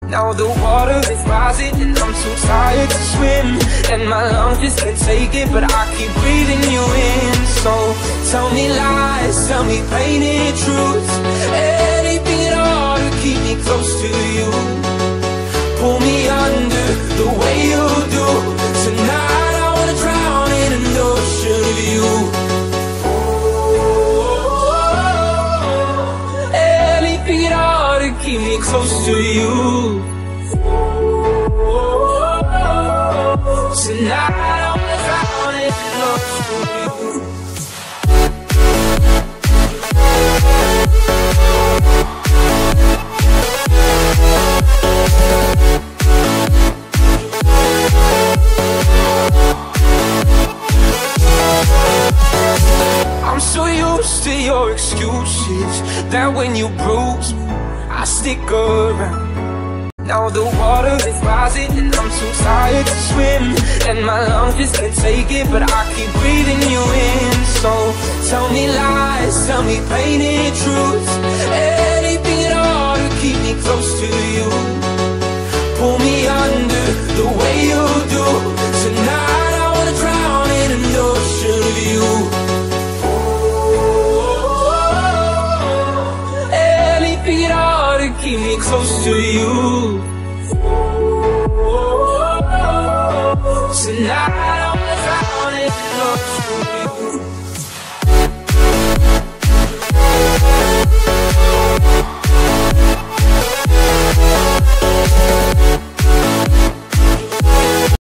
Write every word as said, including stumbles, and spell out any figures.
Now the water is rising and I'm too tired to swim, and my lungs just can't take it, but I keep breathing you in. So tell me lies, tell me painted truths, anything at all to keep me close to you. Pull me under the way you do. Tonight I wanna drown in an ocean of you. Anything at all to keep me close to you. Tonight I wanna drown in an ocean of you. I'm so used to your excuses, that when you bruise me, I stick around. Now the water is rising and I'm too tired to swim, and my lungs just can't take it, but I keep breathing you in. So tell me lies, tell me painted truths, anything at all to keep me close to you. Pull me under the way you do. Tonight I wanna drown in an ocean of you. Anything at all to keep me close to you. Tonight